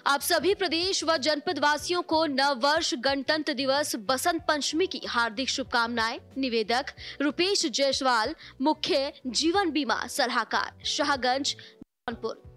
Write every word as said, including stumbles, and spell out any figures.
आप सभी प्रदेश व जनपद वासियों को नव वर्ष, गणतंत्र दिवस, बसंत पंचमी की हार्दिक शुभकामनाएं। निवेदक रुपेश जायसवाल, मुख्य जीवन बीमा सलाहकार, शाहगंज, जौनपुर।